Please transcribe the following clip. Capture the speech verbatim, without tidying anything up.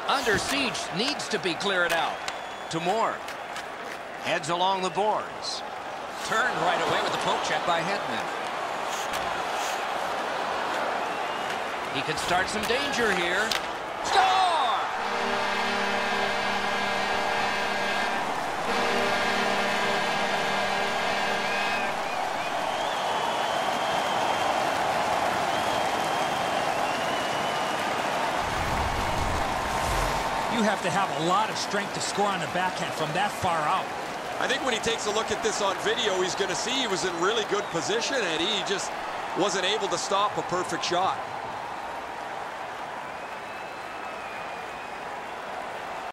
Under siege, needs to be cleared out. To Moore. Heads along the boards. Turned right away with the poke check by Hedman. He could start some danger here. Score! You have to have a lot of strength to score on the backhand from that far out. I think when he takes a look at this on video, he's going to see he was in really good position and he just wasn't able to stop a perfect shot.